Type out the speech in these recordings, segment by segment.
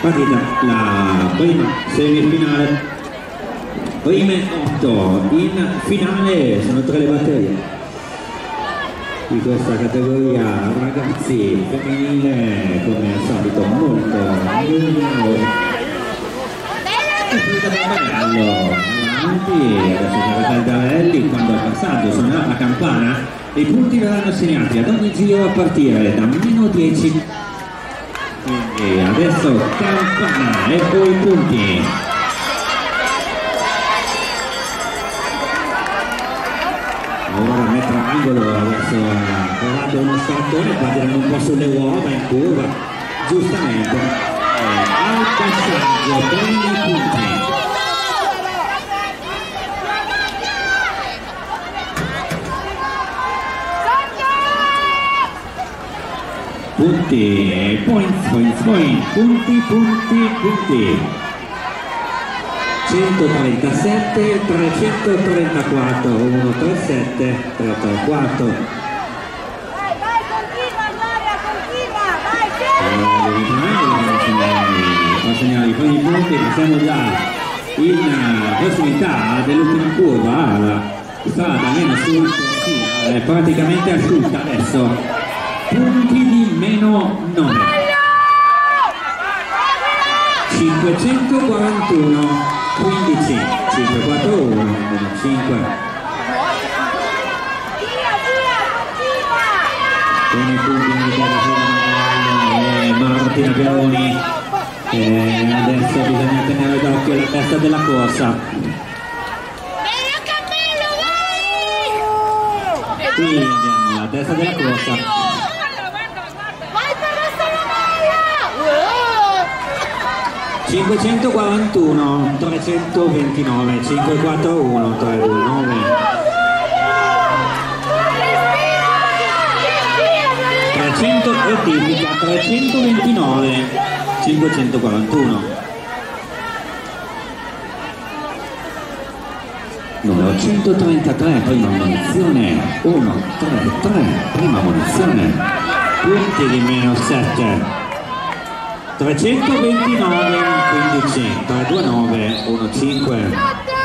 partita, la prima semifinale, prime 8, in finale sono 3 le batterie di questa categoria ragazzi femminile, come al solito molto luminosa. Avanti, adesso c'è Caldarelli, quando al passaggio suonerà la campana e i punti verranno assegnati ad ogni giro a partire da -10. Quindi adesso campana e poi punti. Ora mettere angolo, adesso ha provato uno scartone, qua tirano un po' sulle uova in curva, giustamente. Al passaggio, primi punti. Punti, points, punti. 137, 334, 137, 334. Vai, continua Gloria, continua, vai, Segnali i primi punti, siamo già in prossimità dell'ultima curva, la strada meno asciutta, sì, è praticamente asciutta adesso. Punti di -9, 541, 15, 541, -5. Con i punti di Martina Peroni, adesso bisogna tenere d'occhio la testa della corsa. Qui abbiamo la testa della corsa. 541, 329, 541, 329. 300 rettifica, 329, 541. Numero 133, prima munizione, 133, prima munizione, punti di -7. 329, 15, 329, 15.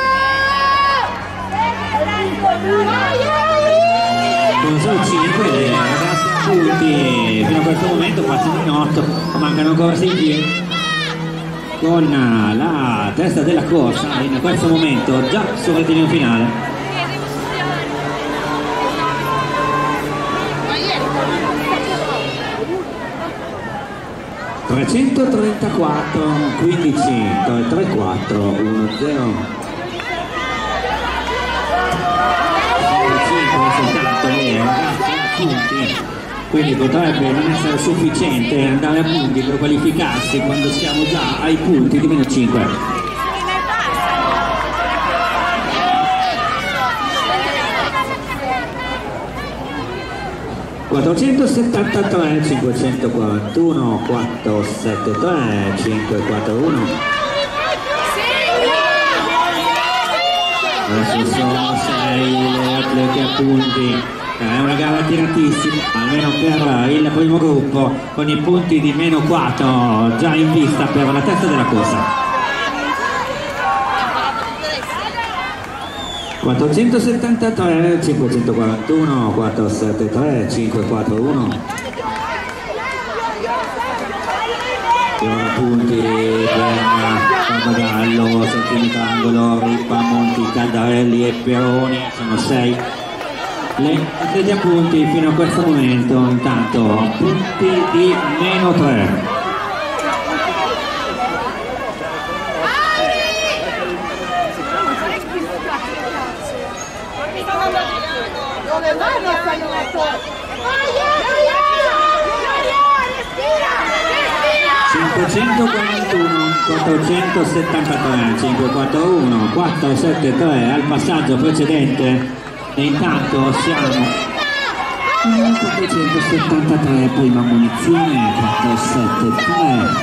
Sono solo 5 ragazzi punti, fino a questo momento passano in 8, mancano ancora 6 giri. Con la testa della corsa in questo momento già sul rettilineo finale. 334, 15, 334, 1, 0. Soltanto punti, quindi potrebbe non essere sufficiente andare a punti per qualificarsi quando siamo già ai punti di -5. 473, 541, 473, 541. Adesso sono 6 le atlete a punti. È una gara tiratissima, almeno per il primo gruppo, con i punti di -4 già in vista per la testa della corsa. 473, 541, 473, 541. E ora punti per Barbagallo, Santini Angolo, Ripamonti, Caldarelli e Peroni, sono 6 le atleti a punti fino a questo momento. Intanto punti di -3. Dove vai a fare una cosa? 541, 473, 541, 473 al passaggio precedente e intanto siamo 473, prima munizione, 473.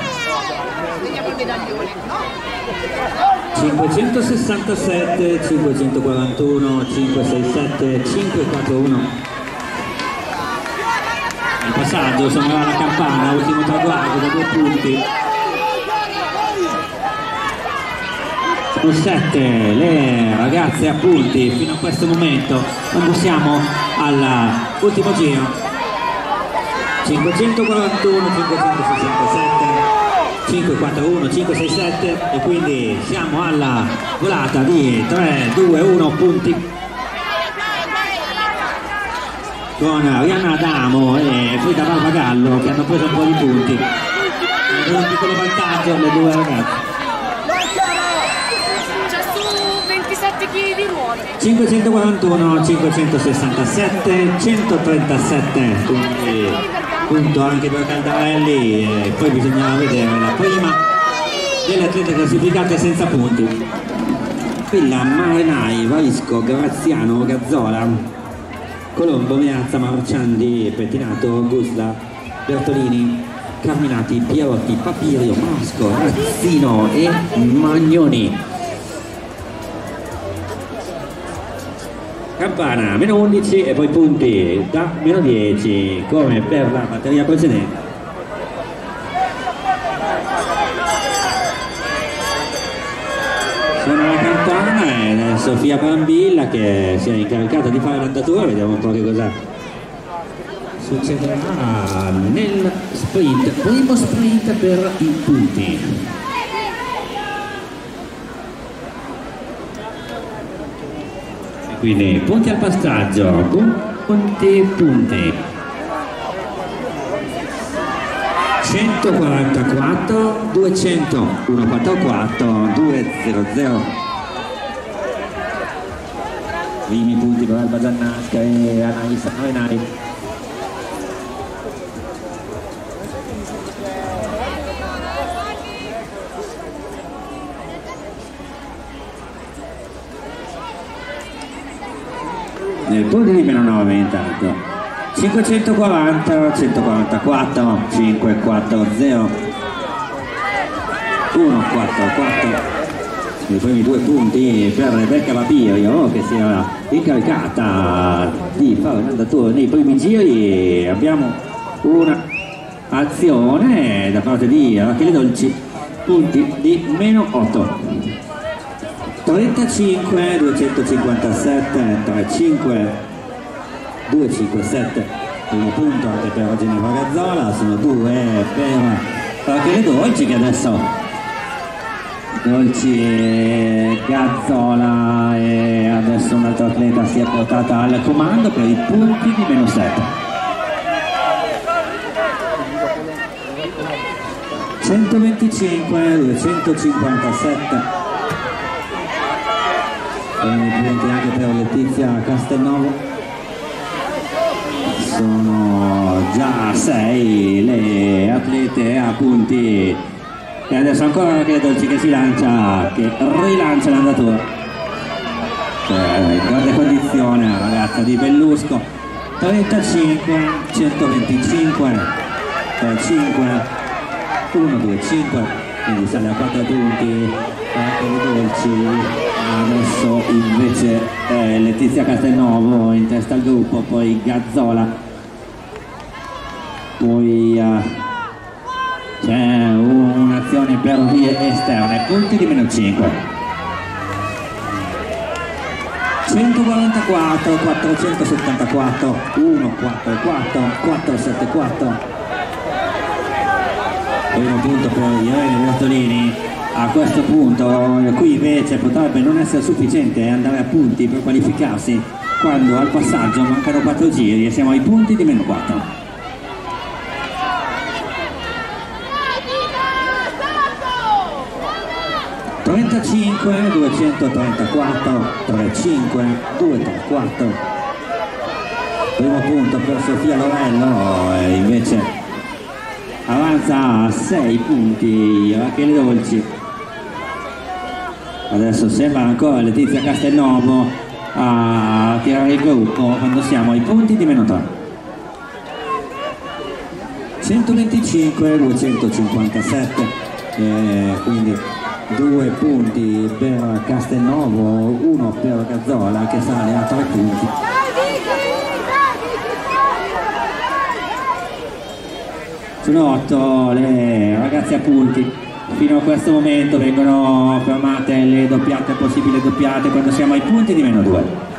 567, 541, 567, 541. Il passaggio suonerà la campana, ultimo traguardo da 2 punti. Sono 7 le ragazze a punti fino a questo momento. Non passiamo all'ultimo giro. 541, 567, 541, 567 e quindi siamo alla volata di 3, 2, 1 punti con Arianna Adamo e Frida Barbagallo che hanno preso un po' di punti. Hanno un piccolo vantaggio le due ragazze. C'è su 27 kg di ruote. 541, 567, 137 punto anche per Caldarelli e poi bisognava vedere la prima delle atlete classificate senza punti. Villa, Marenai, Vaisco, Graziano, Gazzola, Colombo, Meazza, Marciandi, Pettinato, Gusla, Bertolini, Carminati, Pierotti, Papirio, Masco, Razzino e Magnoni. Campana meno 11 e poi punti da meno 10 come per la batteria precedente. Suona la campana ed è Sofia Brambilla che si è incaricata di fare l'andatura. Vediamo un po' che cosa succederà nel sprint, primo sprint per i punti. Quindi punti al passaggio, punti, 144, 200, 144, 200. Primi punti per Alba Giannasca e Anaisa Marenai. Nel punto di meno 9 intanto 540, 144, 540, 144. I primi due punti per Rebecca Papirio che si era incaricata di fare l'andatura nei primi giri. Abbiamo una azione da parte di Rachele Dolci, punti di meno 8. 35, 257, 35, 257, primo punto anche per Ginevra Gazzola, sono due per Rachele Dolci che adesso Dolci e Gazzola e adesso un altro atleta si è portata al comando per i punti di meno 7. 125, 257. Punti anche per Letizia Castelnuovo, sono già 6 le atlete a punti e adesso ancora Rachele Dolci che si lancia, che rilancia l'andatura. Grande condizione la ragazza di Bellusco. 35, 125, 5, 1, 2, 5, quindi sale a 4 punti Rachele Dolci. Adesso invece Letizia Castelnuovo in testa al gruppo, poi Gazzola, poi c'è un'azione per vie esterne, punti di meno 5. 144, 474, 144, 474. Primo punto per Irene Bertolini. A questo punto qui invece potrebbe non essere sufficiente andare a punti per qualificarsi quando al passaggio mancano 4 giri e siamo ai punti di meno 4. 35, 234, 35, 234. Primo punto per Sofia Lorello e invece avanza a 6 punti Rachele Dolci. Adesso sembra ancora Letizia Castelnuovo a tirare il gruppo quando siamo ai punti di meno 3. 125, 257, quindi 2 punti per Castelnuovo, 1 per Gazzola che sale a 3 punti. Sono 8 le ragazze a punti. Fino a questo momento vengono fermate le doppiate, possibili doppiate quando siamo ai punti di -2.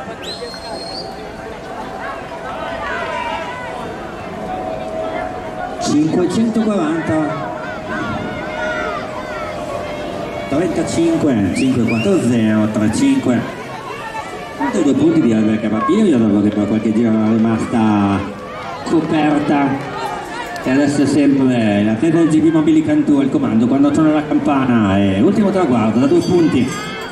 $540 35 540 35 altri 2 punti di Alberca Papirio dopo che per qualche giro era rimasta coperta, e adesso è sempre l'atleta del GP Mobili Cantù al comando quando suona la campana, e ultimo traguardo da 2 punti.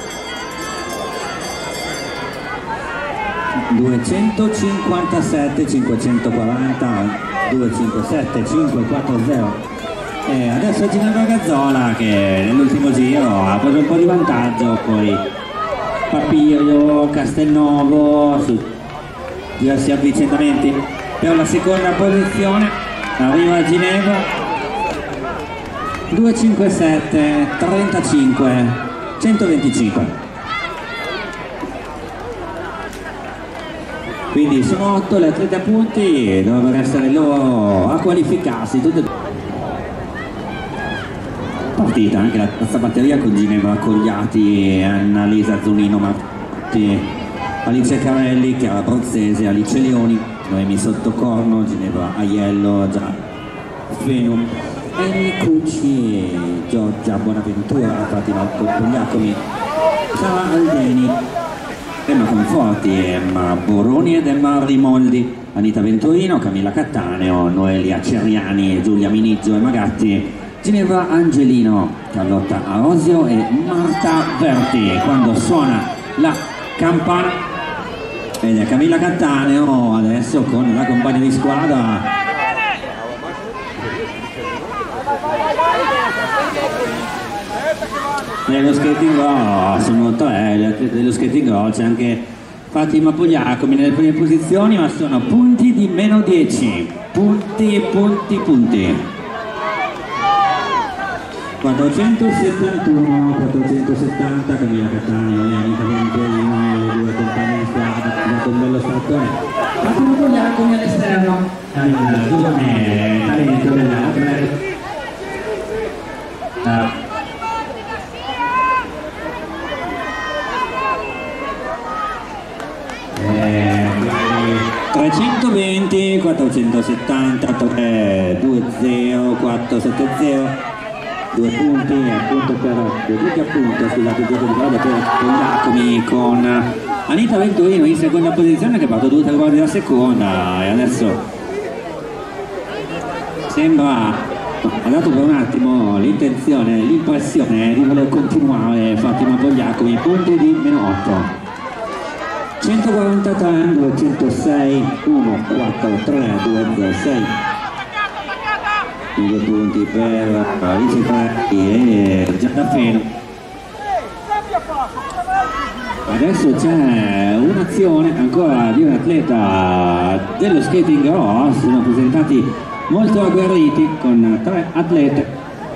257 540 257 540. E adesso Ginevra Gazzola che nell'ultimo giro ha preso un po' di vantaggio, poi Papirio, Castelnuovo su diversi avvicendamenti per la seconda posizione. Arriva Ginevra 257 35 125. Quindi sono 8 le atlete a punti, dovrebbero essere loro a qualificarsi tutte. Partita anche la terza batteria con Ginevra Cogliati, Annalisa Zunino Marti, Alice Carelli, Chiara Brozzese, Alice Leoni, Noemi Sottocorno, Ginevra Aiello, Fenum, Eni Cucci, Giorgia Bonaventura, Fatima Cogliacomi, Sara Aldeni, Emma Conforti, Emma Boroni ed Emma Rimoldi, Anita Venturino, Camilla Cattaneo, Noelia Ceriani, Giulia Miniggio e Magatti, Ginevra Angelino, Carlotta Arosio e Marta Verti. Quando suona la campana, ed è Camilla Cattaneo adesso con la compagna di squadra. Nello skating roll sono 3 le atlete dello skating roll, c'è anche Fatima Pogliacomi nelle prime posizioni, ma sono punti di -10, punti. 471, 470, Camilla Cattaneo e Anita Venturino, le 2 compagne di squadra, dato un bello strattone. Fatima Pogliacomi all'esterno, il giovane talento dell'Atletico. 320, 470, 320, 470, 2 punti, appunto per 2 punti appunto, scusate il gioco di parola per Pogliacomi con Anita Venturino in seconda posizione che ha fatto 2 traguardi da seconda, e adesso sembra, ha dato per un attimo l'intenzione, l'impressione di voler continuare Fatima Pogliacomi, punti di -8. 143, 206, 143, 206. 2 punti per Alice Carelli e Gianna Feno. Adesso c'è un'azione ancora di un atleta dello skating roll, sono presentati molto agguerriti con 3 atlete.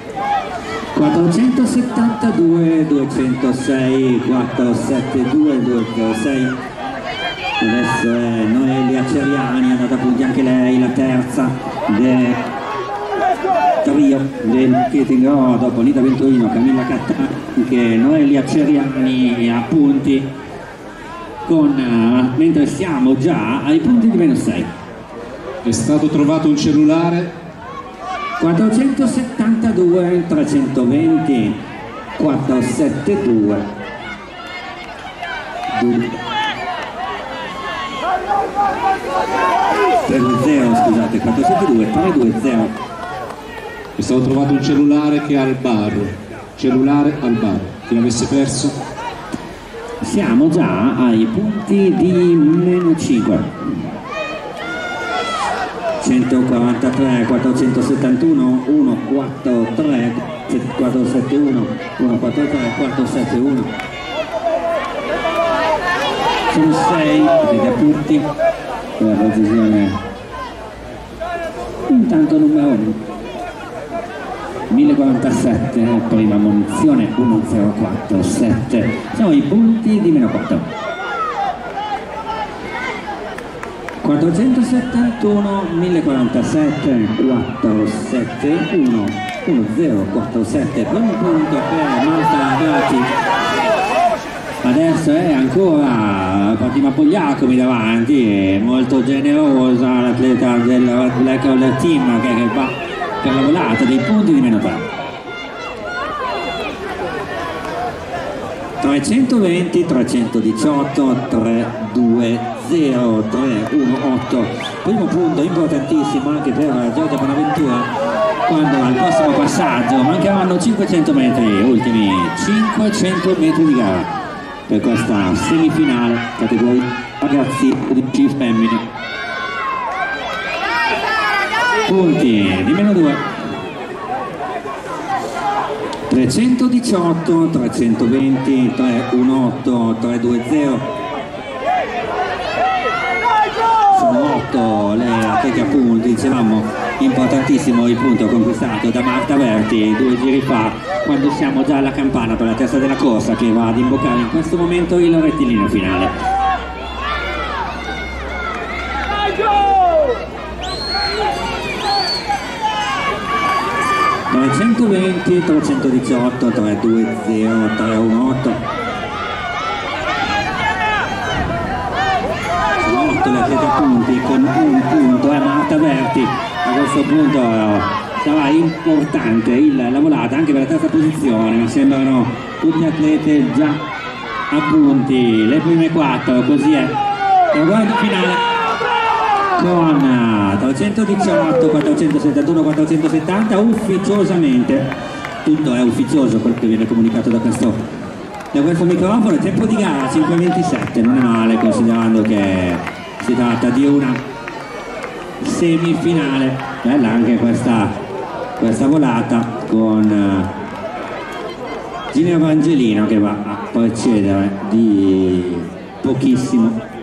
472, 206, 472, 206. Adesso è Noelia Ceriani, è andata a punti anche lei, la terza del trio del skating roll, dopo Anita Venturino, Camilla Cattaneo, anche Noelia Ceriani a punti, mentre siamo già ai punti di -6. È stato trovato un cellulare. 472, 320, 472. 320, scusate, 472, 320. È stato trovato un cellulare che è al bar. Cellulare al bar. Chi l'avesse perso? Siamo già ai punti di -5. 143, 471, 143, 471, 143, 471. Sono 6 degli punti per la decisione. Intanto numero 1. 1047, prima munizione 1047. Siamo ai punti di -4. 471, 1047, 471, 1047, primo punto per Marta Verti. Adesso è ancora Fatima Pogliacomi davanti, è molto generosa l'atleta del Black Roller Team che va per la volata dei punti di meno 3. 320, 318, 320, 318. Primo punto importantissimo anche per Giorgia Bonaventura, quando al prossimo passaggio mancavano 500 metri, ultimi 500 metri di gara per questa semifinale categoria ragazzi di femmine. Punti di meno 2. 318, 320, 318, 320. Sono 8 le atlete a punti, dicevamo importantissimo il punto conquistato da Marta Berti 2 giri fa, quando siamo già alla campana per la testa della corsa che va ad imboccare in questo momento il rettilineo finale. 320, 318, 320, 318. Sono 8 le atlete a punti con un punto, Marta Berti a questo punto sarà importante la volata anche per la terza posizione, mi sembrano tutte atlete già a punti, le prime 4, così è la guardia finale con 318, 471, 470 ufficiosamente, tutto è ufficioso quello che viene comunicato da questo microfono. Il tempo di gara 5:27, non è male considerando che si tratta di una semifinale. Bella anche questa volata con Gina Evangelino che va a precedere di pochissimo